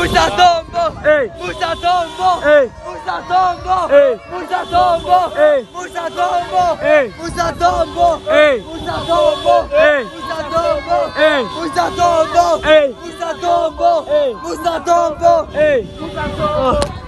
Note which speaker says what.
Speaker 1: Musa Tombo!
Speaker 2: Ehi!
Speaker 1: Musa Tombo!
Speaker 2: Ehi!
Speaker 1: Musa Tombo!
Speaker 2: Ehi!
Speaker 1: Musa Tombo!
Speaker 2: Ehi!
Speaker 1: Musa Tombo!
Speaker 2: Ehi!
Speaker 1: Musa Tombo!
Speaker 2: Ehi!
Speaker 1: Musa Tombo!
Speaker 2: Ehi!
Speaker 1: Musa Tombo!
Speaker 2: Ehi!
Speaker 1: Musa Tombo!
Speaker 2: Ehi!
Speaker 1: Musa Tombo!
Speaker 2: Ehi!
Speaker 1: Musa Tombo!
Speaker 2: Ehi!
Speaker 1: Musa Tombo!